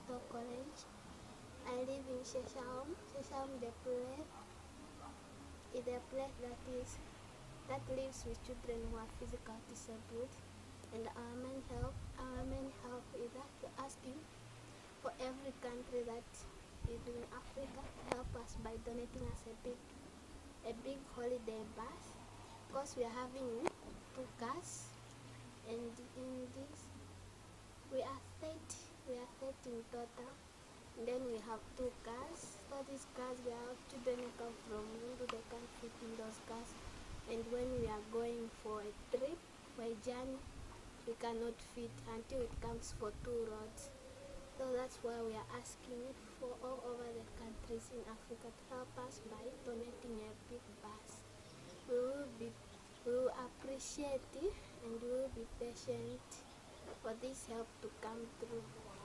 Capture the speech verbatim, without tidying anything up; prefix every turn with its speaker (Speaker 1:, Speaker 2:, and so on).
Speaker 1: Medical College. I live in Cheshire. Cheshire is the place, is the place that is that lives with children who are physically disabled. And our main help, our main help is that we're asking for every country that is in Africa to help us by donating us a big, a big holiday bus, because we are having two cars, and in this we are thirty, we are thirty in total. And then we have two cars. So these cars, we have children who come from Mundu, they can't fit in those cars. And when we are going for a trip, for a journey, we cannot fit until it comes for two roads. So that's why we are asking for all over the countries in Africa to help us by donating a big bus. We will be, we will appreciate it, and we will be patient for this help to come through.